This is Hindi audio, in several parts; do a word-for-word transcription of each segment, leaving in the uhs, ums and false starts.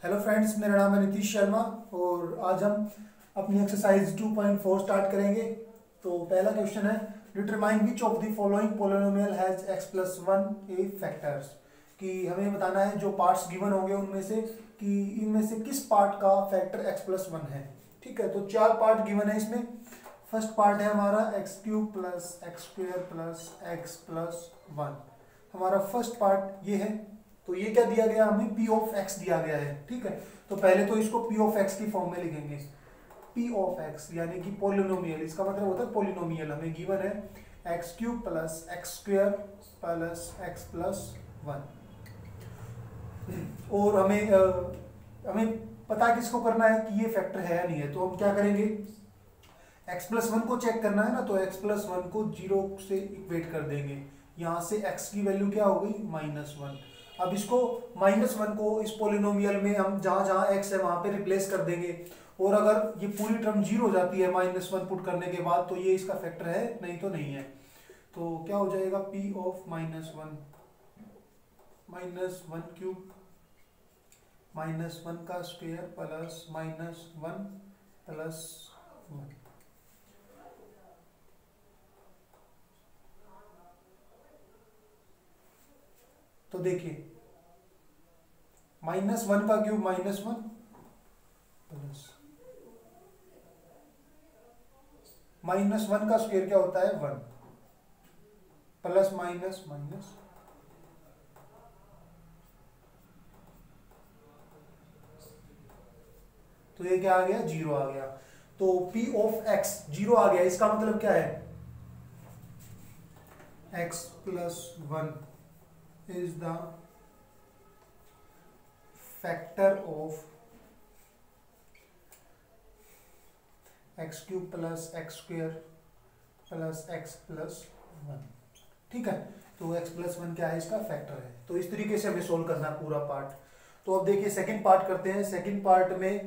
हेलो फ्रेंड्स, मेरा नाम है नीतीश शर्मा और आज हम अपनी exercise two point four start करेंगे। तो पहला क्वेश्चन है, determine which of the following polynomial has x plus one a factors. कि हमें बताना है जो पार्ट्स गिवन होंगे उनमें से कि इनमें से किस पार्ट का फैक्टर एक्स प्लस वन है। ठीक है, तो चार पार्ट गिवन है इसमें। फर्स्ट पार्ट है हमारा x cube plus x square plus x plus one. हमारा फर्स्ट पार्ट ये है। तो ये क्या दिया गया, हमें p ऑफ x दिया गया है। ठीक है, तो पहले तो इसको p ऑफ x की फॉर्म में लिखेंगे। p ऑफ x यानी कि पोलिनोमियल, इसका मतलब होता है पोलिनोमियल। हमें गिवन है x cube plus x square plus x plus one. और हमें आ, हमें पता किसको करना है कि ये फैक्टर है या नहीं है। तो हम क्या करेंगे, x प्लस वन को चेक करना है ना, तो x प्लस वन को जीरो से इक्वेट कर देंगे। यहाँ से x की वैल्यू क्या हो गई, माइनस वन। अब इसको माइनस वन को इस पोलिनोमियल में हम जहां जहां x है वहां पे रिप्लेस कर देंगे। और अगर ये पूरी टर्म जीरो हो जाती है माइनस वन पुट करने के बाद, तो ये इसका फैक्टर है, नहीं तो नहीं है। तो क्या हो जाएगा, p of minus one minus one cube minus one का square plus minus one plus one. तो देखिए, माइनस वन का cube minus one plus minus one का स्क्वायर क्या होता है, वन प्लस माइनस माइनस। तो ये क्या आ गया, जीरो आ गया। तो p ऑफ x जीरो आ गया, इसका मतलब क्या है, x plus one is the factor of x cube plus x square plus x plus one. ठीक है, तो x प्लस वन क्या है, इसका फैक्टर है। तो इस तरीके से हमें सोल्व करना है पूरा पार्ट। तो अब देखिए सेकंड पार्ट करते हैं। सेकंड पार्ट में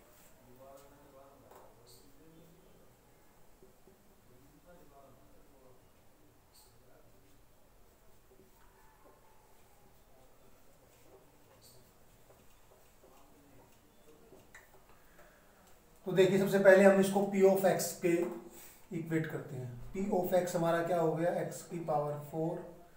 तो देखिए, सबसे पहले हम इसको p ऑफ x के इक्वेट करते हैं। p ऑफ x हमारा क्या हो गया, x की पावर फोर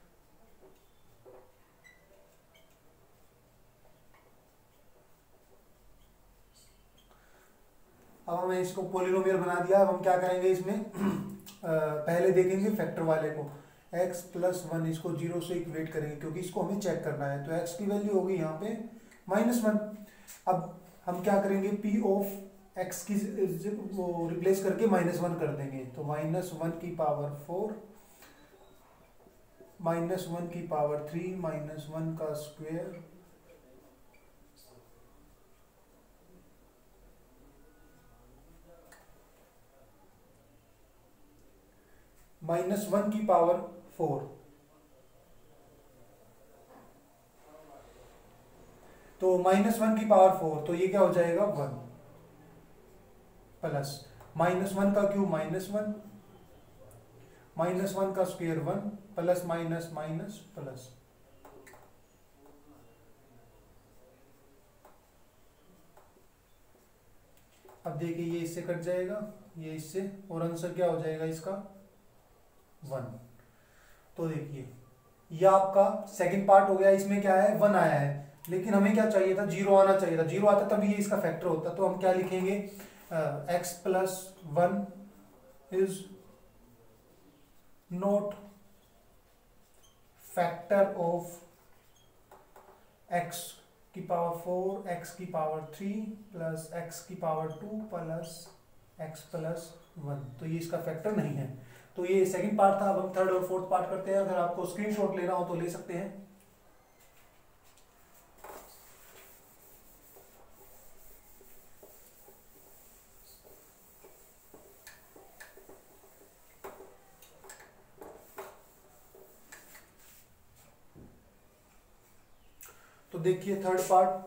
अब हमें इसको पोलिनोमियल बना दिया। अब हम क्या करेंगे इसमें पहले देखेंगे फैक्टर वाले को, x प्लस वन, इसको जीरो से इक्वेट करेंगे क्योंकि इसको हमें चेक करना है। तो x की वैल्यू होगी यहाँ पे माइनस वन। अब हम क्या करेंगे, p ऑफ x की वो रिप्लेस करके माइनस वन कर देंगे। तो माइनस वन की पावर फोर माइनस वन की पावर थ्री माइनस वन का स्क्वेयर माइनस वन की पावर फोर। तो माइनस वन की पावर फोर, तो ये क्या हो जाएगा, वन प्लस माइनस वन का cube minus one minus one का square one plus minus minus plus. अब देखिए, ये इससे कट जाएगा, ये इससे, और आंसर क्या हो जाएगा इसका, वन। तो देखिए, ये आपका सेकंड पार्ट हो गया। इसमें क्या है, वन आया है, लेकिन हमें क्या चाहिए था, जीरो आना चाहिए था। जीरो आता तभी ये इसका फैक्टर होता। तो हम क्या लिखेंगे, x plus one is not factor of x की पावर फोर एक्स की पावर थ्री प्लस एक्स की power two plus x plus one. तो ये इसका फैक्टर नहीं है। तो ये सेकंड पार्ट था। अब हम थर्ड और फोर्थ पार्ट करते हैं। अगर आपको स्क्रीनशॉट लेना हो तो ले सकते हैं। तो देखिए थर्ड पार्ट,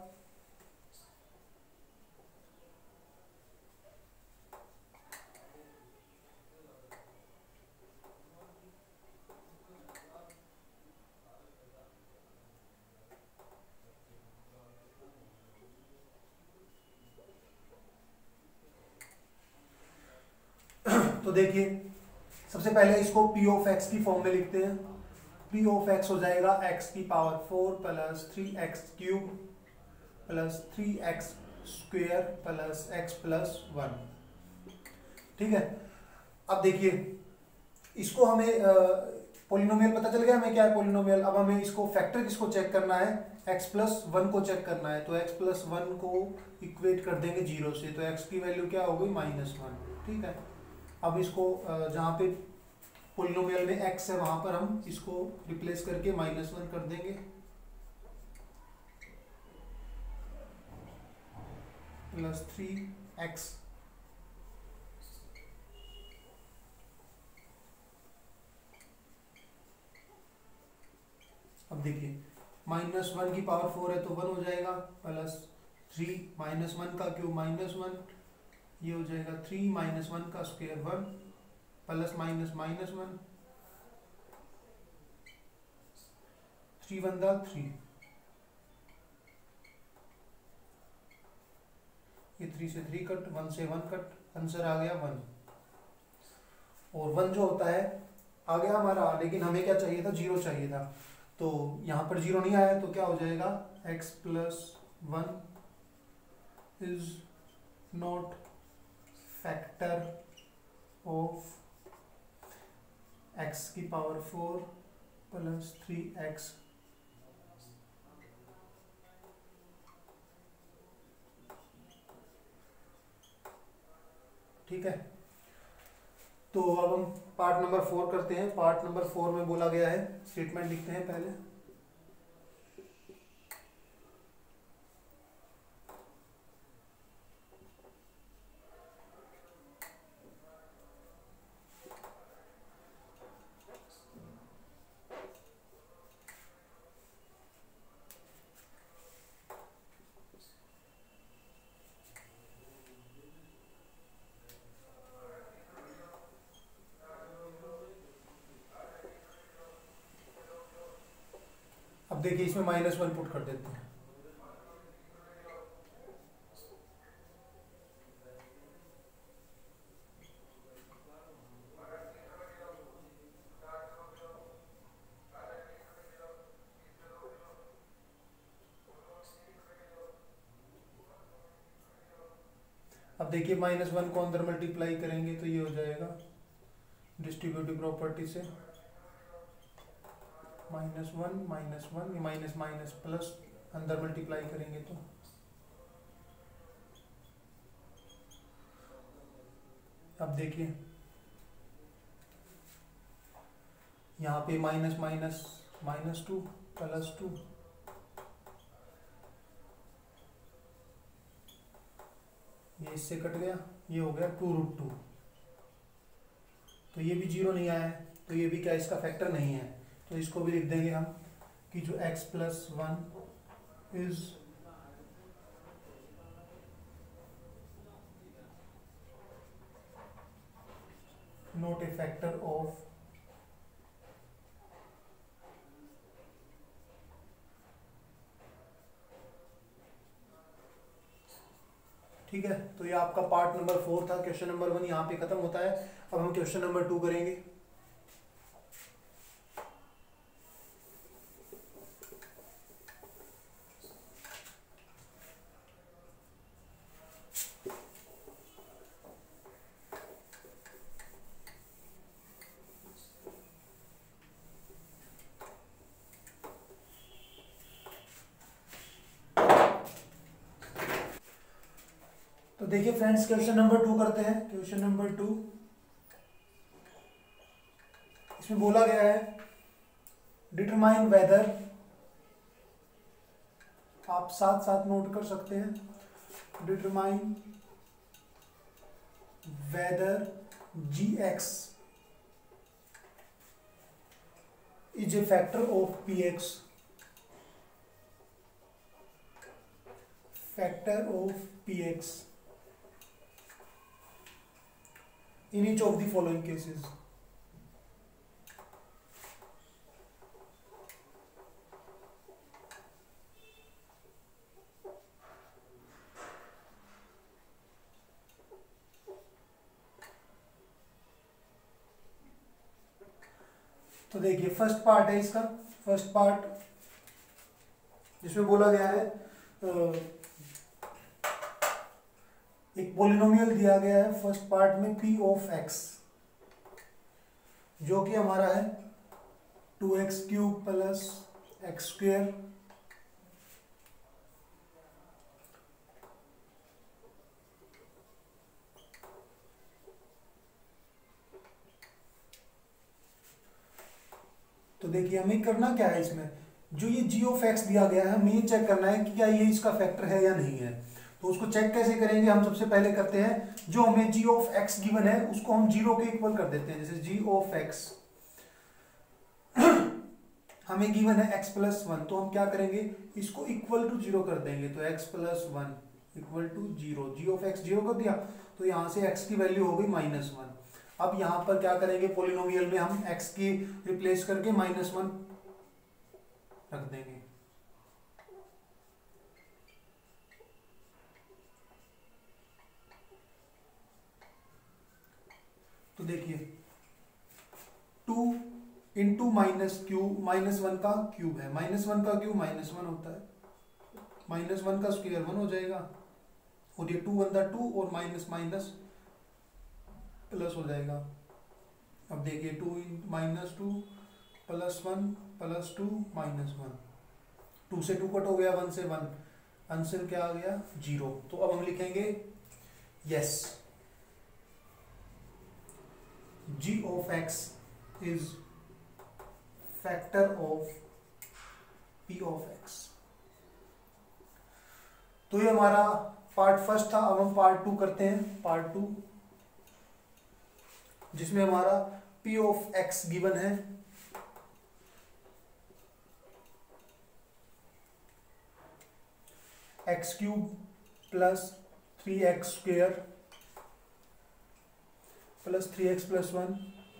तो देखिए सबसे पहले इसको पी ऑफ एक्स की फॉर्म में लिखते हैं। पी ऑफ एक्स हो जाएगा एक्स की power four plus three x cube plus three x square plus x plus one. ठीक है, अब देखिए इसको हमें पोलिनोमियल पता चल गया हमें क्या है पोलिनोमियल। अब हमें इसको फैक्टर किसको चेक करना है, एक्स प्लस वन को चेक करना है। तो एक्स प्लस वन को इक्वेट कर देंगे जीरो से, तो एक्स की वैल्यू क्या हो गई माइनस वन। ठीक है, अब इसको जहाँ पे पोलिनोमियल में एक्स है वहां पर हम इसको रिप्लेस करके माइनस वन कर देंगे प्लस थ्री एक्स अब देखिए माइनस वन की पावर फोर है तो वन हो जाएगा प्लस थ्री माइनस वन का क्यूब माइनस वन, ये हो जाएगा थ्री माइनस वन का square one plus minus minus one, three one दा थ्री, ये थ्री से थ्री कट, वन से वन कट, आंसर आ गया वन। और वन जो होता है आ गया हमारा, लेकिन हमें क्या चाहिए था, जीरो चाहिए था। तो यहाँ पर जीरो नहीं आया तो क्या हो जाएगा, x plus one is not factor of x की power four plus three x. ठीक है, तो अब हम पार्ट नंबर फोर करते हैं। पार्ट नंबर फोर में बोला गया है, स्टेटमेंट लिखते हैं पहले। अब देखिए इसमें माइनस वन पुट कर देते हैं। अब देखिए माइनस वन को अंदर मल्टीप्लाई करेंगे तो ये हो जाएगा डिस्ट्रीब्यूटिव प्रॉपर्टी से माइनस वन माइनस वन, ये माइनस माइनस प्लस अंदर मल्टीप्लाई करेंगे तो अब देखिए यहाँ पे minus minus minus two plus two, ये इससे कट गया, ये हो गया टू रूट टू। तो ये भी जीरो नहीं आया है, तो ये भी क्या इसका फैक्टर नहीं है। तो इसको भी लिख देंगे हम कि जो x plus one is not a factor of ठीक है। तो ये आपका पार्ट नंबर फोर था। क्वेश्चन नंबर वन यहाँ पे खत्म होता है। अब हम क्वेश्चन नंबर टू करेंगे। तो देखिए फ्रेंड्स क्वेश्चन नंबर टू करते हैं। क्वेश्चन नंबर टू, इसमें बोला गया है डिटरमाइन वेदर, आप साथ साथ नोट कर सकते हैं, determine whether g x is a factor of P x, factor of P x in each of the following cases. तो देखिए फर्स्ट पार्ट है इसका, फर्स्ट पार्ट जिसमें बोला गया है एक पोलिनोमियल दिया गया है फर्स्ट पार्ट में p ऑफ x, जो कि हमारा है two x cube plus x square तो देखिए हमें करना क्या है, इसमें जो ये g ऑफ x दिया गया है हमें ये चेक करना है कि क्या ये इसका फैक्टर है या नहीं है। तो उसको चेक कैसे करेंगे, हम सबसे पहले करते हैं जो हमें g ऑफ x गिवन है उसको हम जीरो के इक्वल कर देते हैं। जैसे g ऑफ x हमें गिवन है x प्लस वन, तो हम क्या करेंगे इसको इक्वल टू जीरो कर देंगे। तो x plus one equal to zero, g of x zero कर दिया तो यहाँ से x की वैल्यू हो गई माइनस वन। अब यहाँ पर क्या करेंगे पोलिनोमियल में हम x की रिप्लेस करके माइनस वन रख देंगे। तो देखिए two into minus cube, minus one का क्यूब है, माइनस वन का क्यूब माइनस वन होता है, माइनस वन का स्क्वायर वन हो जाएगा और ये टू वन था टू और माइनस माइनस प्लस हो जाएगा। अब देखिए two minus two plus one plus two minus one, two से टू कट हो गया, वन से वन, आंसर क्या आ गया जीरो। तो अब हम लिखेंगे yes g of x is factor of P of x. तो ये हमारा पार्ट फर्स्ट था। अब हम पार्ट टू करते हैं, पार्ट टू जिसमें हमारा p ऑफ x गिवन है x cube plus three x square plus three x plus one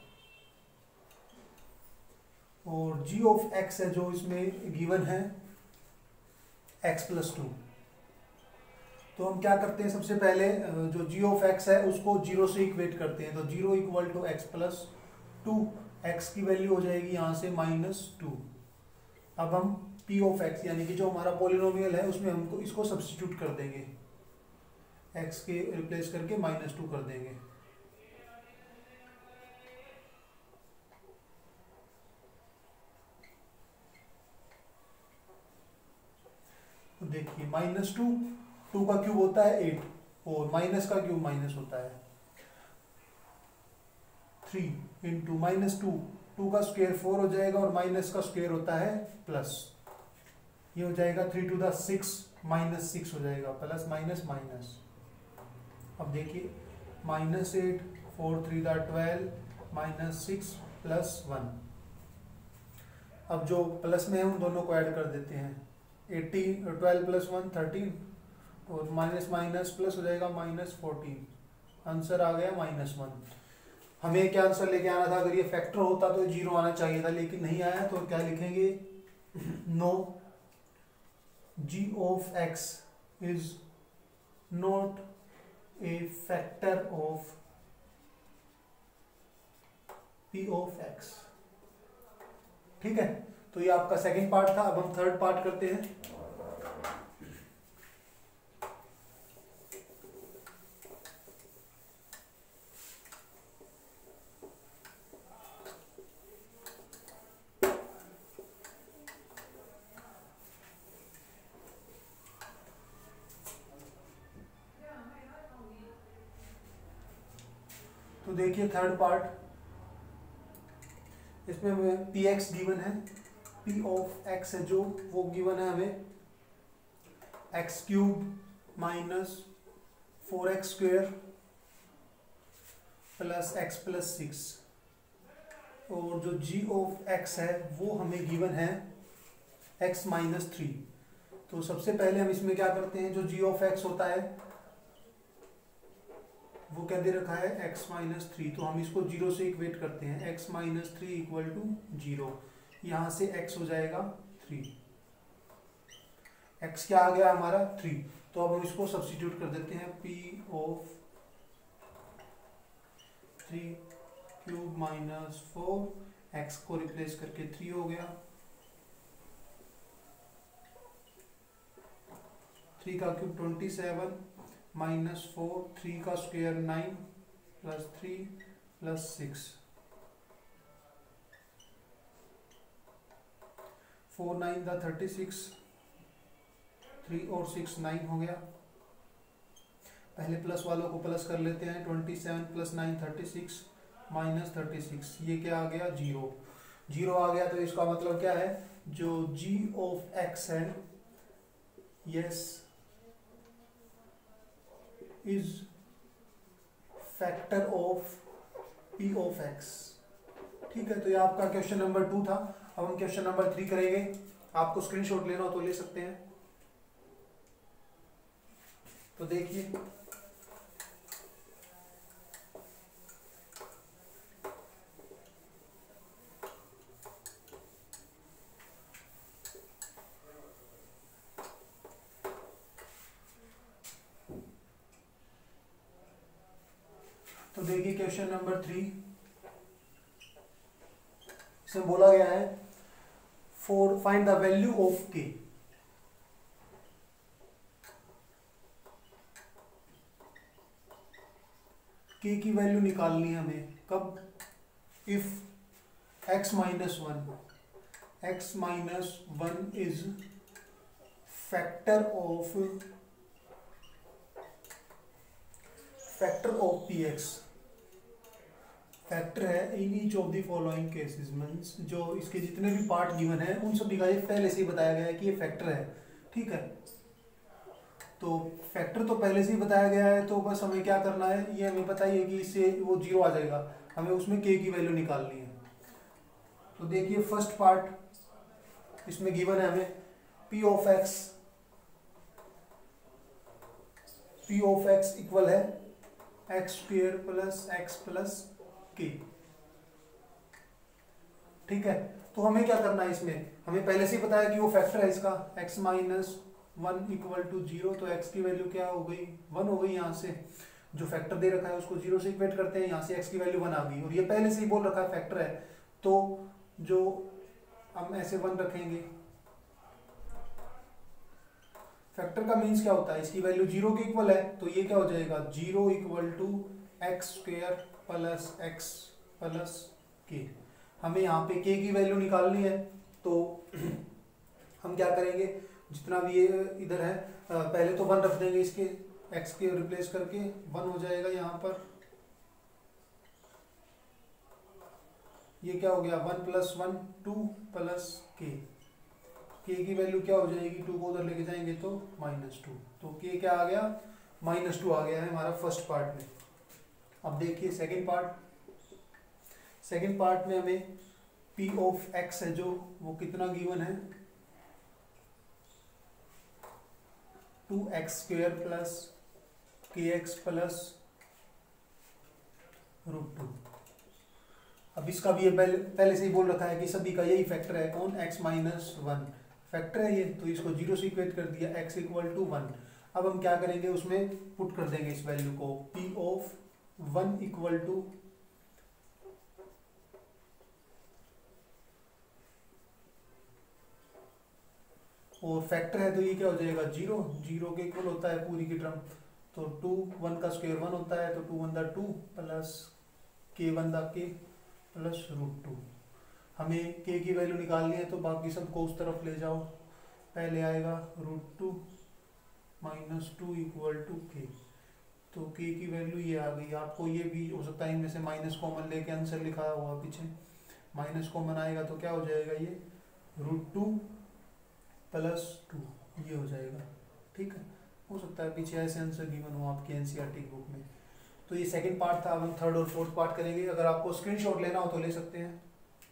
और g ऑफ x है जो इसमें गिवन है x प्लस टू। तो हम क्या करते हैं सबसे पहले जो g ऑफ x है उसको जीरो से इक्वेट करते हैं। तो zero equal to x plus two, x की वैल्यू हो जाएगी यहाँ से माइनस टू। अब हम p ऑफ x यानी कि जो हमारा पॉलिनोमियल है उसमें हमको इसको सब्स्टिट्यूट कर देंगे, x के रिप्लेस करके माइनस टू कर देंगे। तो देखिए माइनस टू, टू का क्यूब होता है एट और माइनस का क्यूब माइनस होता है three into minus two, two का स्क्वायर फोर हो जाएगा और माइनस का स्क्वायर होता है प्लस, ये हो जाएगा three two the six minus six हो जाएगा, प्लस माइनस माइनस। अब देखिए minus eight four three the twelve minus six plus one. अब जो प्लस में है उन दोनों को ऐड कर देते हैं, eighteen twelve plus one thirteen और माइनस माइनस प्लस हो जाएगा माइनस फोर्टीन, आंसर आ गया माइनस वन। हमें क्या आंसर लेके आना था, अगर ये फैक्टर होता तो जीरो आना चाहिए था लेकिन नहीं आया, तो क्या लिखेंगे no g of x is not a factor of p of x। ठीक है, तो ये आपका सेकंड पार्ट था। अब हम थर्ड पार्ट करते हैं। तो देखिए थर्ड पार्ट, इसमें हमें पी एक्स गिवन है, पी ऑफ एक्स है जो वो गिवन है हमें x cube minus four x square plus x plus six और जो जी ऑफ एक्स है वो हमें गिवन है एक्स माइनस थ्री। तो सबसे पहले हम इसमें क्या करते हैं, जो जी ऑफ एक्स होता है वो क्या दे रखा है x माइनस थ्री, तो हम इसको जीरो से इक्वेट करते हैं, x minus three equal to zero, यहाँ से x हो जाएगा थ्री, x क्या आ गया हमारा थ्री। तो अब हम इसको सब्स्टिट्यूट कर देते हैं, p of three cube minus four x को रिप्लेस करके थ्री हो गया, थ्री का cube twenty seven minus four, three का square nine plus three plus six, four nine का थर्टी सिक्स, थ्री और सिक्स नाइन हो गया। पहले प्लस वालों को प्लस कर लेते हैं, twenty seven plus nine thirty six minus thirty six, ये क्या आ गया जीरो, जीरो आ गया। तो इसका मतलब क्या है, जो g ऑफ x है yes is factor of p of x। ठीक है, तो ये आपका क्वेश्चन नंबर टू था। अब हम क्वेश्चन नंबर थ्री करेंगे। आपको स्क्रीनशॉट लेना हो तो ले सकते हैं। तो देखिए, तो देखिए क्वेश्चन नंबर थ्री, इसमें बोला गया है for find the value of k. K की वैल्यू निकालनी है हमें कब, if x minus one, x minus one is factor of factor of P x, factor है in each of the following cases, means जो इसके जितने भी पार्ट गिवन है उन सभी का ये पहले से ही बताया गया है कि ये फैक्टर है। ठीक है, तो फैक्टर तो पहले से ही बताया गया है, तो बस हमें क्या करना है, ये हमें पता ही है कि इससे वो जीरो आ जाएगा, हमें उसमें के की वैल्यू निकालनी है। तो देखिए फर्स्ट पार्ट इसमें गिवन है हमें p of x, p of x equal है x square plus x plus k. ठीक है, तो हमें क्या करना है, इसमें हमें पहले से ही पता है कि वो फैक्टर है इसका, x minus one equal to zero, तो x की वैल्यू क्या हो गई, वन हो गई। यहाँ से जो फैक्टर दे रखा है उसको जीरो से इक्वेट करते हैं, यहाँ से x की वैल्यू वन आ गई, और ये पहले से ही बोल रखा है फैक्टर है, तो जो हम ऐसे वन रखेंगे, फैक्टर का मीन्स क्या होता है, इसकी वैल्यू जीरो के इक्वल है, तो ये क्या हो जाएगा, zero equal to x square plus x plus k. हमें यहाँ पे के की वैल्यू निकालनी है, तो हम क्या करेंगे, जितना भी ये इधर है पहले तो वन रख देंगे, इसके x के रिप्लेस करके वन हो जाएगा। यहाँ पर ये क्या हो गया, one plus one two plus k, k की वैल्यू क्या हो जाएगी, टू को उधर लेके जाएंगे तो माइनस टू, तो के क्या आ गया, माइनस टू आ गया है हमारा फर्स्ट पार्ट में। अब देखिए सेकंड पार्ट, सेकंड पार्ट में हमें p ऑफ x है जो वो कितना गिवन है, two x square plus k x plus root two. अब इसका भी ये पहले पहले से ही बोल रखा है कि सभी का यही फैक्टर है, कौन, x माइनस वन फैक्टर है ये, तो इसको जीरो से इक्वेट कर दिया, x इक्वल टू वन। अब हम क्या करेंगे, उसमें पुट कर देंगे इस वैल्यू को, p of one equal to और फैक्टर है तो ये क्या हो जाएगा, जीरो, जीरो के इक्वल होता है पूरी की टर्म, तो टू, वन का स्क्वायर वन होता है, तो टू वन दा टू प्लस के वन दा के प्लस रूट टू। हमें के की वैल्यू निकालनी है, तो बाकी सबको उस तरफ ले जाओ, पहले आएगा root two minus two equal to k, तो के की वैल्यू ये आ गई। आपको ये भी हो सकता है इनमें से माइनस कॉमन लेके आंसर लिखा हुआ पीछे, माइनस कॉमन आएगा तो क्या हो जाएगा, ये रूट टू प्लस टू ये हो जाएगा। ठीक है, हो सकता है पीछे ऐसे आंसर गिवन हो आपके एनसीईआरटी बुक में। तो ये सेकंड पार्ट था, अब हम थर्ड और फोर्थ पार्ट करेंगे। अगर आपको स्क्रीनशॉट लेना हो तो ले सकते हैं।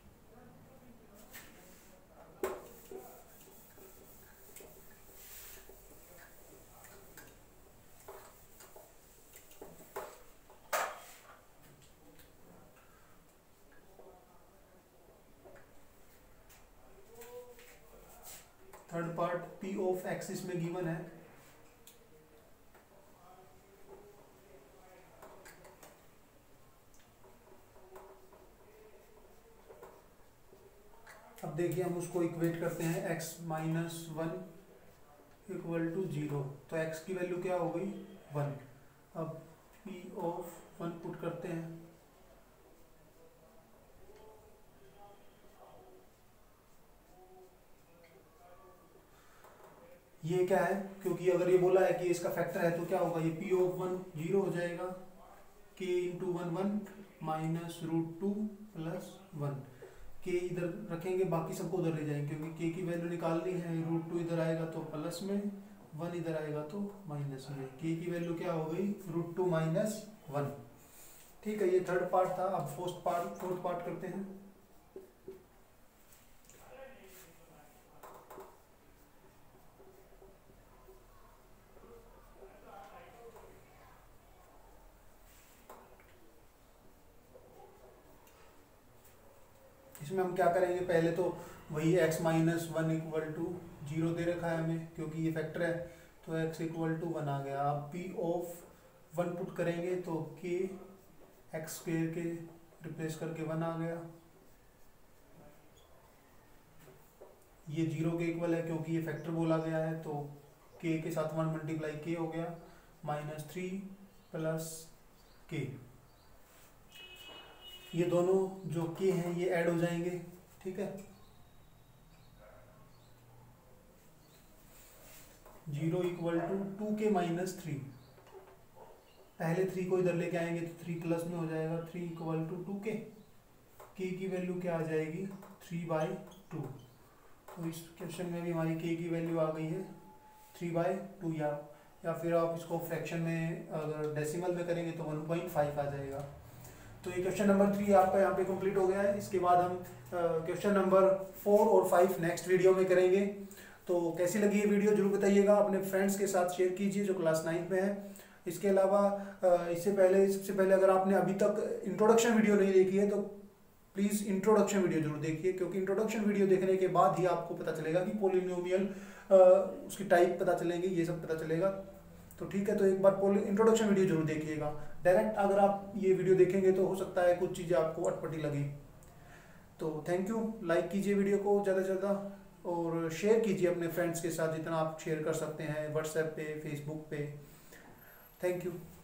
Third part p of x इसमें गिवन है, देखिए हम उसको इक्वेट करते हैं x minus one equal to zero, तो x की वैल्यू क्या हो गई वन। अब p ऑफ वन पुट करते हैं, ये क्या है, क्योंकि अगर ये बोला है कि इसका फैक्टर है तो क्या होगा, ये p ऑफ वन जीरो हो जाएगा, k into one one minus root two plus one. K इधर रखेंगे, बाकी सबको उधर ले जाएंगे, क्योंकि के की वैल्यू निकालनी है। रूट टू इधर आएगा तो प्लस में, वन इधर आएगा तो माइनस में। के की वैल्यू क्या हो गई रूट टू माइनस वन। ठीक है, ये थर्ड पार्ट था। अब फोर्थ पार्ट फोर्थ पार्ट करते हैं। इसमें हम क्या करेंगे, पहले तो वही x minus one equal to zero दे रखा है हमें, क्योंकि ये फैक्टर है, तो x इक्वल टू वन आ गया। अब p ऑफ वन पुट करेंगे तो k एक्स स्क्वेयर के रिप्लेस करके वन आ गया। ये जीरो के इक्वल है क्योंकि ये फैक्टर बोला गया है, तो k के साथ वन मल्टीप्लाई k हो गया, माइनस थ्री प्लस के। ये दोनों जो के हैं ये ऐड हो जाएंगे। ठीक है, zero equal to two k minus three, पहले थ्री को इधर लेके आएंगे तो थ्री प्लस में हो जाएगा, थ्री इक्वल टू टू के। के की वैल्यू क्या आ जाएगी थ्री बाई टू। तो इस क्वेश्चन में भी हमारी के की वैल्यू आ गई है थ्री बाई टू, या या फिर आप इसको फ्रैक्शन में अगर डेसिमल में करेंगे तो वन पॉइंट फाइव आ जाएगा। तो ये क्वेश्चन नंबर थ्री आपका यहाँ पे कंप्लीट हो गया है। इसके बाद हम क्वेश्चन नंबर फोर और फाइव नेक्स्ट वीडियो में करेंगे। तो कैसी लगी ये वीडियो जरूर बताइएगा, अपने फ्रेंड्स के साथ शेयर कीजिए जो क्लास नाइन्थ में है। इसके अलावा इससे पहले सबसे पहले अगर आपने अभी तक इंट्रोडक्शन वीडियो नहीं देखी है तो प्लीज़ इंट्रोडक्शन वीडियो जरूर देखिए, क्योंकि इंट्रोडक्शन वीडियो देखने के बाद ही आपको पता चलेगा कि पोलिनोमियल उसकी टाइप पता चलेंगे, ये सब पता चलेगा। तो ठीक है, तो एक बार पोल इंट्रोडक्शन वीडियो जरूर देखिएगा। डायरेक्ट अगर आप ये वीडियो देखेंगे तो हो सकता है कुछ चीज़ें आपको अटपटी लगी। तो थैंक यू, लाइक कीजिए वीडियो को ज़्यादा से ज़्यादा और शेयर कीजिए अपने फ्रेंड्स के साथ जितना आप शेयर कर सकते हैं, व्हाट्सएप पे, फेसबुक पे। Thank you.